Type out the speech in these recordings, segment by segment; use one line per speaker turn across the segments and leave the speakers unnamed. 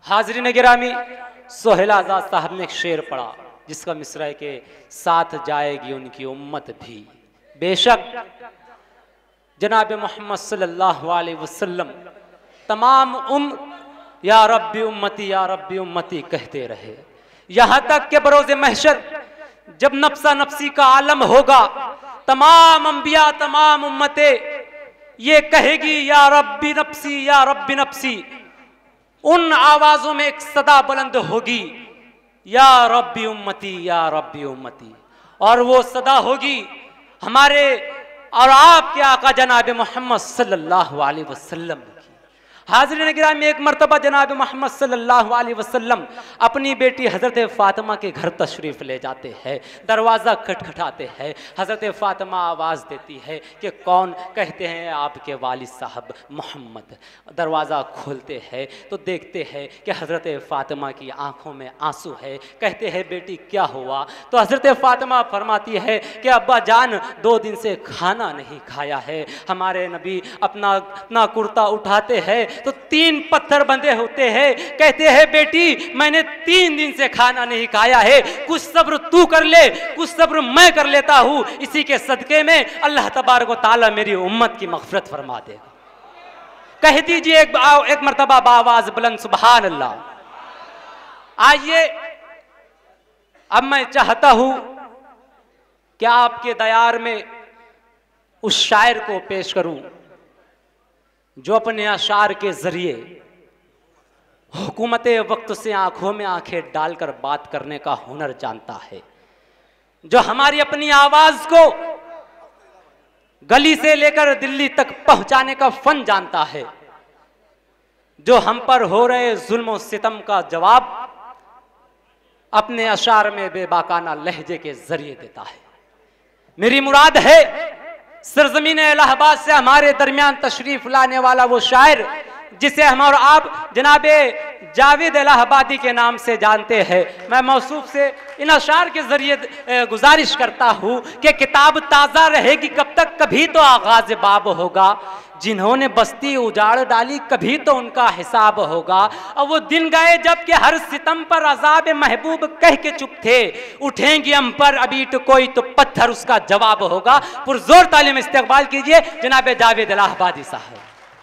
हाजरीन गिरामी, सोहेल आज़ाद साहब ने एक शेर पढ़ा जिसका मिसरा है कि साथ जाएगी उनकी उम्मत भी। बेशक जनाब मोहम्मद सल्लल्लाहु अलैहि वसल्लम तमाम या रब्बी उम्मती कहते रहे, यहाँ तक के बरोज़े महशर जब नफ्सा नफ्सी का आलम होगा, तमाम अंबिया तमाम उम्मतें ये कहेगी या रब्बी नफ्सी। उन आवाजों में एक सदा बुलंद होगी या रब्बी उम्मती, और वो सदा होगी हमारे और आपके आका जनाब मोहम्मद सल्लल्लाहु अलैहि वसल्लम की। हाज़रीन गिरामी, एक मरतबा जनाब मोहम्मद सल्लल्लाहु अलैहि वसल्लम अपनी बेटी हज़रत फ़ातिमा के घर तशरीफ़ ले जाते हैं। दरवाज़ा खटखटाते हैं, हज़रत फ़ातिमा आवाज़ देती है कि कौन? कहते हैं आपके वालिद साहब मोहम्मद। दरवाज़ा खोलते हैं तो देखते हैं कि हज़रत फ़ातिमा की आंखों में आंसू है। कहते हैं बेटी क्या हुआ? तो हज़रत फ़ातिमा फरमाती है कि अब्बा जान 2 दिन से खाना नहीं खाया है। हमारे नबी अपना कुर्ता उठाते हैं तो 3 पत्थर बंधे होते हैं। कहते हैं बेटी मैंने 3 दिन से खाना नहीं खाया है, कुछ सब्र तू कर ले, कुछ सब्र मैं कर लेता हूं, इसी के सदके में अल्लाह तबारक व तआला मेरी उम्मत की मग़फ़िरत फरमा देगा। कह दीजिए एक मरतबा बावाज बुलंद सुभान अल्लाह। आइए अब मैं चाहता हूं कि आपके दयार में उस शायर को पेश करूं जो अपने अशार के जरिए हुकूमत वक्त से आंखों में आंखें डालकर बात करने का हुनर जानता है, जो हमारी अपनी आवाज को गली से लेकर दिल्ली तक पहुंचाने का फन जानता है, जो हम पर हो रहे जुल्म सितम का जवाब अपने अशार में बेबाकाना लहजे के जरिए देता है। मेरी मुराद है सरजमीन इलाहाबाद से हमारे दरमियान तशरीफ लाने वाला वो शायर जिसे हम और आप जनाबे जावेद इलाहाबादी के नाम से जानते हैं। मैं मौसूफ से इन अशार के जरिए गुजारिश करता हूँ कि किताब ताज़ा रहेगी कब तक, कभी तो आगाज बाब होगा। जिन्होंने बस्ती उजाड़ डाली कभी तो उनका हिसाब होगा। और वो दिन गए जब कि हर सितम पर अज़ाब महबूब कह के चुप थे, उठेंगे हम पर अभी तो कोई तो पत्थर उसका जवाब होगा। पुरजोर तालीम इस्तकबाल कीजिए जनाब जावेद इलाहाबादी साहब।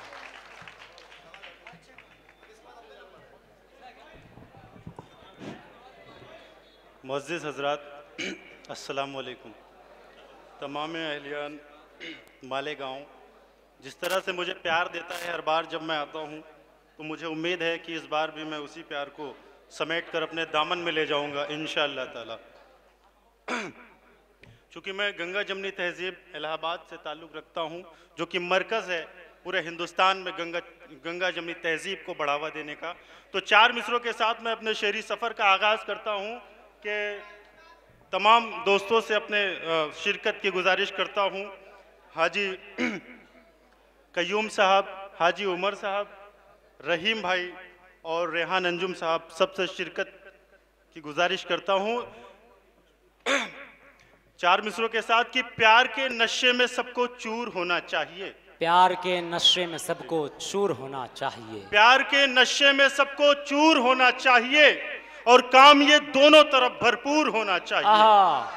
मुअज़्ज़िज़ हज़रात अस्सलाम वालेकुम। तमाम अहलियान मालेगांव जिस तरह से मुझे प्यार देता है हर बार जब मैं आता हूँ, तो मुझे उम्मीद है कि इस बार भी मैं उसी प्यार को समेट कर अपने दामन में ले जाऊँगा इंशाअल्लाह ताला। चूँकि मैं गंगा जमनी तहज़ीब इलाहाबाद से ताल्लुक़ रखता हूँ, जो कि मरकज़ है पूरे हिंदुस्तान में गंगा जमनी तहज़ीब को बढ़ावा देने का। तो 4 मिसरों के साथ मैं अपने शेरी सफ़र का आगाज़ करता हूँ कि तमाम दोस्तों से अपने शिरकत की गुजारिश करता हूँ। हाजी कयूम साहब, हाजी उमर साहब, रहीम भाई और रेहान अंजुम साहब सबसे शिरकत की गुजारिश करता हूँ 4 मिसरों के साथ कि प्यार के नशे में सबको चूर होना चाहिए।
प्यार के नशे में सबको चूर होना चाहिए।
प्यार के नशे में सबको चूर होना चाहिए और काम ये दोनों तरफ भरपूर होना चाहिए।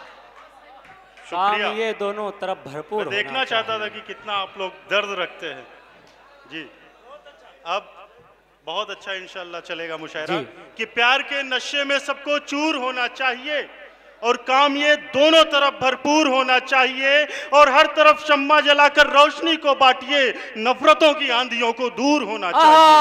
काम ये दोनों तरफ भरपूर।
मैं देखना चाहता था कि कितना आप लोग दर्द रखते हैं जी। अब बहुत अच्छा इंशाअल्लाह चलेगा मुशायरा कि प्यार के नशे में सबको चूर होना चाहिए और काम ये दोनों तरफ भरपूर होना चाहिए और हर तरफ शम्मा जलाकर रोशनी को बांटिए, नफरतों की आंधियों को दूर होना चाहिए।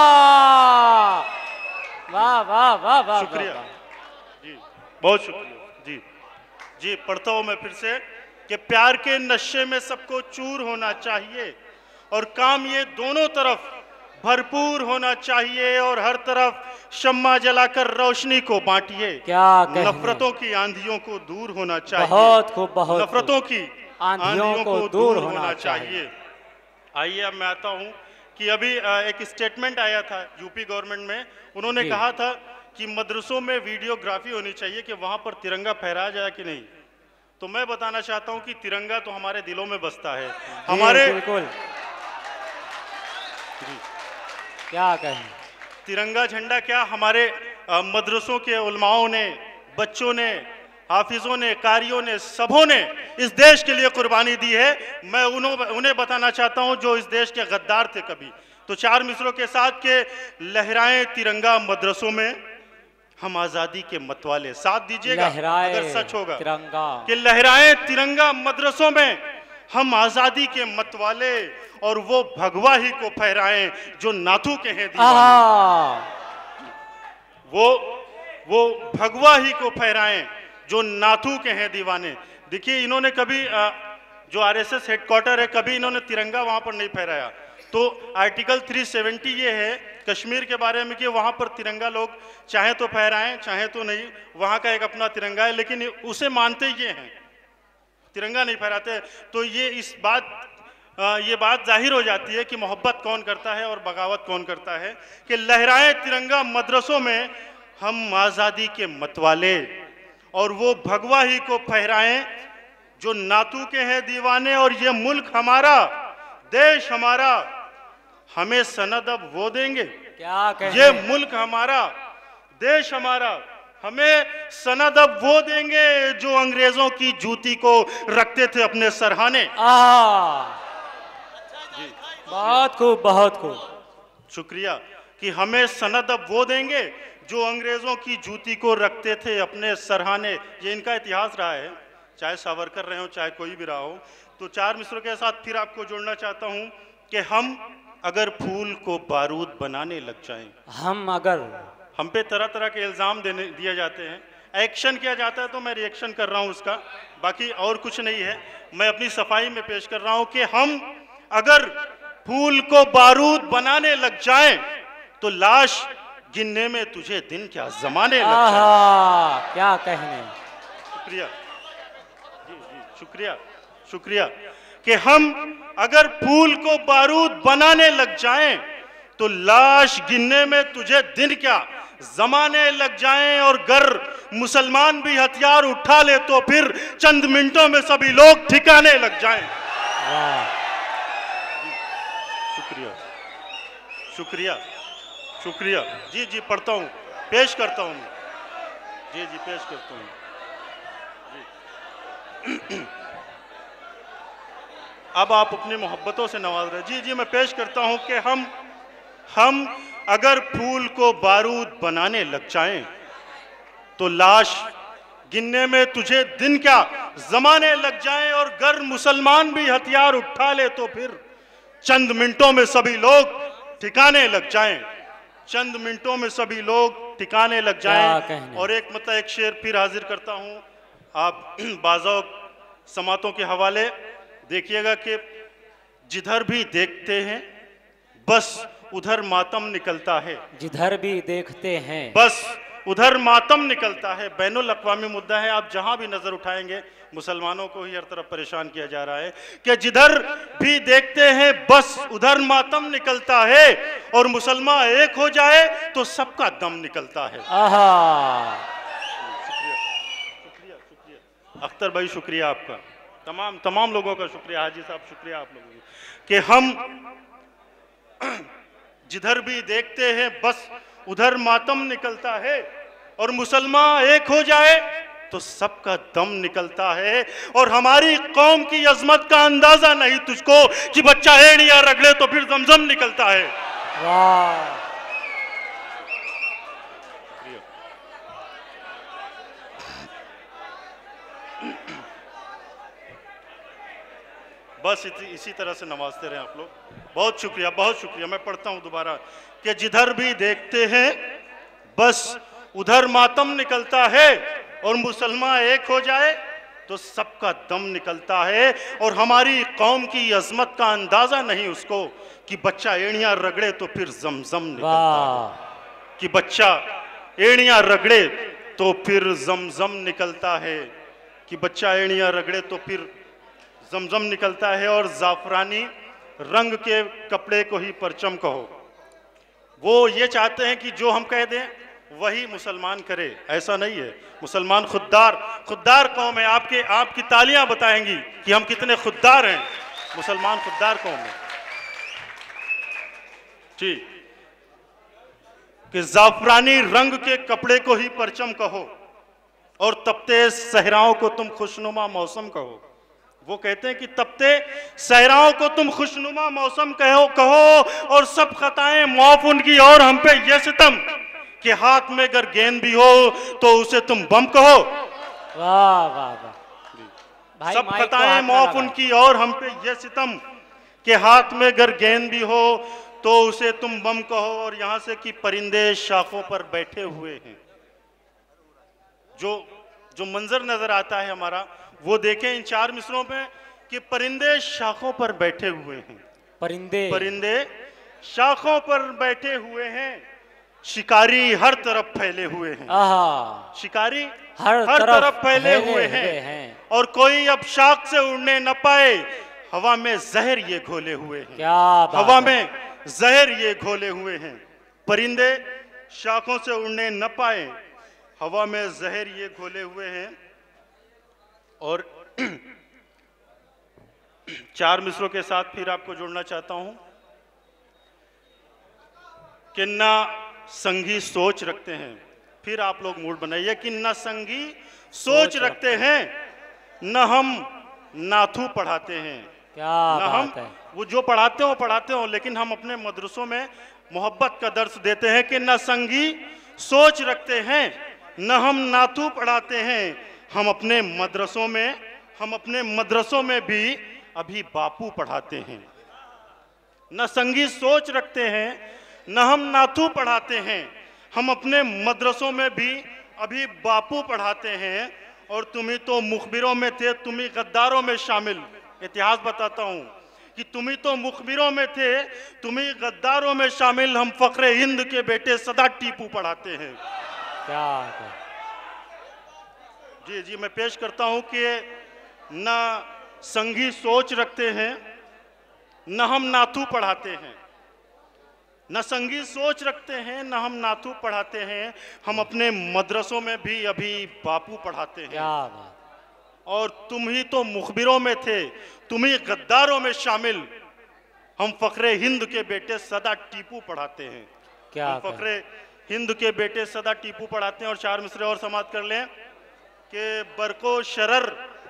वाह वाह वाह वाह,
शुक्रिया जी, बहुत शुक्रिया जी। जी पढ़ता हूँ मैं फिर से कि प्यार के नशे में सबको चूर होना चाहिए और काम ये दोनों तरफ भरपूर होना चाहिए और हर तरफ शम्मा जलाकर रोशनी को बांटिए।
क्या
नफरतों की आंधियों को दूर होना चाहिए।
बहुत खूब, बहुत
नफरतों की
आंधियों को दूर होना चाहिए।
आइए अब मैं आता हूँ कि अभी एक स्टेटमेंट आया था यूपी गवर्नमेंट में। उन्होंने कहा था कि मदरसों में वीडियोग्राफी होनी चाहिए कि वहाँ पर तिरंगा फहराया जाए कि नहीं। तो मैं बताना चाहता हूँ कि तिरंगा तो हमारे दिलों में बसता है। हमारे
बिल्कुल क्या कहें,
तिरंगा झंडा क्या हमारे मदरसों के उलमाओं ने, बच्चों ने, हाफिजों ने, कारियों ने, सबों ने इस देश के लिए कुर्बानी दी है। मैं उन्हें बताना चाहता हूं जो इस देश के गद्दार थे कभी। तो चार मिसरों के साथ के लहराए तिरंगा मदरसों में हम आजादी के मतवाले, साथ दीजिएगा अगर सच होगा
तिरंगा
कि लहराए तिरंगा मदरसों में हम आजादी के मतवाले, और वो भगवा ही को फहराएं जो नाथू के हैं दीवाने। वो भगवा ही को फहराएं जो नाथू के हैं दीवाने। देखिए इन्होंने कभी जो आरएसएस हेडक्वार्टर है, कभी इन्होंने तिरंगा वहां पर नहीं फहराया। तो आर्टिकल 370 ये है कश्मीर के बारे में कि वहां पर तिरंगा लोग चाहे तो फहराएं चाहे तो नहीं, वहां का एक अपना तिरंगा है, लेकिन उसे मानते ये हैं, तिरंगा नहीं फहराते। तो ये बात जाहिर हो जाती है कि मोहब्बत कौन करता है और बगावत कौन करता है। कि लहराए तिरंगा मदरसों में हम आजादी के मतवाले, और वो भगवा ही को फहराएं जो नातू के हैं दीवाने। और ये मुल्क हमारा, देश हमारा, हमें सनद अब वो देंगे।
क्या कहने?
ये मुल्क हमारा, देश हमारा, हमें सनद अब वो देंगे जो अंग्रेजों की जूती को रखते थे अपने सरहाने।
बहुत खूब, बहुत खूब,
शुक्रिया। कि हमें सनद अब वो देंगे जो अंग्रेजों की जूती को रखते थे अपने सरहाने। ये इनका इतिहास रहा है, चाहे सावरकर रहे हो चाहे कोई भी रहा हो। तो चार मिसरों के साथ फिर आपको जोड़ना चाहता हूं कि हम अगर फूल को बारूद बनाने लग जाएं, हम पे तरह तरह के इल्ज़ाम दिए जाते हैं, एक्शन किया जाता है, तो मैं रिएक्शन कर रहा हूं उसका, बाकी और कुछ नहीं है। मैं अपनी सफाई में पेश कर रहा हूं कि हम अगर फूल को बारूद बनाने लग जाएं तो लाश गिनने में तुझे दिन क्या जमाने लग जाएं।
क्या कहने?
शुक्रिया जी, शुक्रिया शुक्रिया। कि हम अगर फूल को बारूद बनाने लग जाएं तो लाश गिनने में तुझे दिन क्या जमाने लग जाएं। और गर मुसलमान भी हथियार उठा ले तो फिर चंद मिनटों में सभी लोग ठिकाने लग जाएं। शुक्रिया शुक्रिया शुक्रिया। जी जी, पढ़ता हूँ, पेश करता हूँ। जी जी, पेश करता हूँ। अब आप अपनी मोहब्बतों से नवाज रहे। जी जी, मैं पेश करता हूँ कि हम अगर फूल को बारूद बनाने लग जाएं तो लाश गिनने में तुझे दिन क्या जमाने लग जाएं। और गर मुसलमान भी हथियार उठा ले तो फिर चंद मिनटों में सभी लोग ठिकाने लग जाएं। चंद मिनटों में सभी लोग ठिकाने लग जाएं। और एक शेर फिर हाजिर करता हूं, आप बाज़ों समातों के हवाले देखिएगा कि जिधर भी देखते हैं बस उधर मातम निकलता है।
जिधर भी देखते हैं
बस उधर मातम निकलता है। बैनुल अक़वामी मुद्दा है, आप जहां भी नजर उठाएंगे मुसलमानों को ही हर तरफ परेशान किया जा रहा है कि जिधर भी देखते हैं बस उधर मातम निकलता है। और मुसलमान एक हो जाए तो सबका दम निकलता है। शुक्रिया शुक्रिया शुक्रिया अख्तर भाई, शुक्रिया आपका, तमाम लोगों का शुक्रिया। हाजी साहब शुक्रिया आप लोगों का कि हम जिधर भी देखते हैं बस उधर मातम निकलता है। और मुसलमान एक हो जाए तो सबका दम निकलता है। और हमारी कौम की अजमत का अंदाजा नहीं तुझको कि बच्चा एड़ियां रगड़े तो फिर जमजम निकलता है।
वाह,
बस इसी तरह से नवाजते रहे आप लोग। बहुत शुक्रिया, बहुत शुक्रिया। मैं पढ़ता हूं दोबारा कि जिधर भी देखते हैं बस उधर मातम निकलता है। और मुसलमान एक हो जाए तो सबका दम निकलता है। और हमारी कौम की अजमत का अंदाजा नहीं उसको कि बच्चा एड़ियां रगड़े तो फिर जमजम निकलता है। कि बच्चा एड़ियां रगड़े तो फिर जमजम निकलता है। कि बच्चा एड़ियां रगड़े तो फिर जमजम निकलता है। और जाफरानी रंग के कपड़े को ही परचम कहो। वो ये चाहते हैं कि जो हम कह दें वही मुसलमान करे, ऐसा नहीं है। मुसलमान खुददार कौम है। आपकी तालियां बताएंगी कि हम कितने खुददार हैं। मुसलमान खुददार कौम है। जी कि जाफरानी रंग के कपड़े को ही परचम कहो और तपते सहराओं को तुम खुशनुमा मौसम कहो। वो कहते हैं कि तपते सहराओं को तुम खुशनुमा मौसम कहो और सब खताएं माफ उनकी और हम पे ये सितम कि हाथ में अगर गेंद भी हो तो उसे तुम बम कहो।
वाह वाह वाह,
सब खताएं माफ उनकी और हम पे ये सितम कि हाथ में अगर गेंद भी हो तो उसे तुम बम कहो। और यहां से कि परिंदे शाखों पर बैठे हुए हैं, जो मंजर नजर आता है हमारा वो देखें इन 4 मिसरों में कि परिंदे शाखों पर बैठे हुए हैं। परिंदे शाखों पर बैठे हुए हैं, शिकारी हर तरफ फैले हुए हैं। शिकारी हर तरफ फैले हुए हैं और कोई अब शाख से उड़ने न पाए, हवा में जहर ये घोले हुए हैं।
क्या
हवा में जहर ये घोले हुए हैं। परिंदे शाखों से उड़ने न पाए, हवा में जहर ये घोले हुए हैं। और 4 मिसरों के साथ फिर आपको जोड़ना चाहता हूं कि ना संगी सोच रखते हैं। फिर आप लोग मूड बनाइए कि ना संगी सोच रखते हैं, न हम नाथू पढ़ाते हैं।
क्या
न हम वो जो पढ़ाते हो लेकिन हम अपने मदरसों में मोहब्बत का दर्स देते हैं कि न संगी सोच रखते हैं, न हम नाथू पढ़ाते हैं। हम अपने मदरसों में भी अभी बापू पढ़ाते हैं। न संगी सोच रखते हैं, न हम नाथू पढ़ाते हैं। हम अपने मदरसों में भी अभी बापू पढ़ाते हैं। और तुम ही तो मुखबिरों में थे, तुम ही गद्दारों में शामिल। इतिहास बताता हूं कि तुम ही तो मुखबिरों में थे, तुम ही गद्दारों में शामिल। हम फख्रे हिंद के बेटे सदा टीपू पढ़ाते हैं।
क्या
जी मैं पेश करता हूं कि न संगी सोच रखते हैं, न हम नाथू पढ़ाते हैं। न संगी सोच रखते हैं, न हम नाथू पढ़ाते हैं। हम अपने मदरसों में भी अभी बापू पढ़ाते हैं।
क्या बात।
और तुम ही तो मुखबिरों में थे, तुम ही गद्दारों में शामिल। हम फख्रे हिंद के बेटे सदा टीपू पढ़ाते हैं।
क्या
हम फख्रे हिंद के बेटे सदा टीपू पढ़ाते हैं। और 4 मिसरे और समाप्त कर लें कि बरको शरर,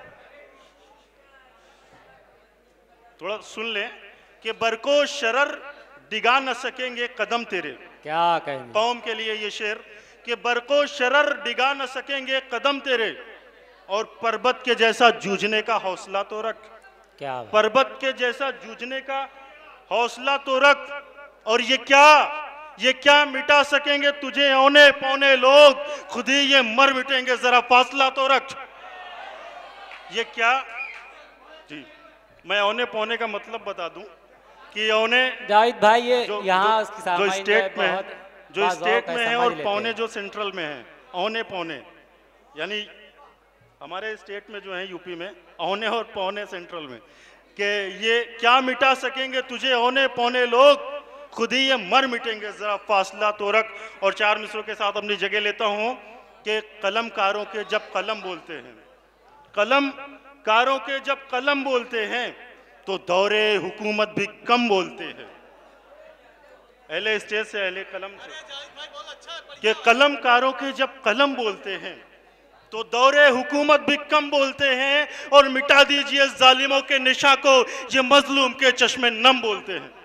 थोड़ा सुन लें कि बरको शरर डिगा न सकेंगे कदम तेरे।
क्या कहेंगे
कौम के लिए ये शेर कि बरको शरर डिगा न सकेंगे कदम तेरे, और पर्वत के जैसा जूझने का हौसला तो रख।
क्या
पर्वत के जैसा जूझने का हौसला तो रख। और ये क्या मिटा सकेंगे तुझे औने पौने लोग, खुद ही ये मर मिटेंगे, जरा फासला तो रख। ये क्या जी, मैं औने पौने का मतलब बता दूं कि औने
जाहिद भाई ये यहाँ
जो स्टेट में है और पौने जो सेंट्रल में है। औने पौने यानी हमारे स्टेट में जो है यूपी में औने और पौने सेंट्रल में, कि ये क्या मिटा सकेंगे तुझे औने पौने लोग, खुद ही ये मर मिटेंगे, जरा फासला तो रख। और 4 मिसरों के साथ अपनी जगह लेता हूं कि कलमकारों के जब कलम बोलते हैं, कलमकारों के जब कलम बोलते हैं तो दौरे हुकूमत भी कम बोलते हैं। अहले स्टेज से, अहले कलम से, कि कलमकारों के जब कलम बोलते हैं तो दौरे हुकूमत भी कम बोलते हैं। और मिटा दीजिए जालिमों के निशा को, ये मजलूम के चश्मे नम बोलते हैं।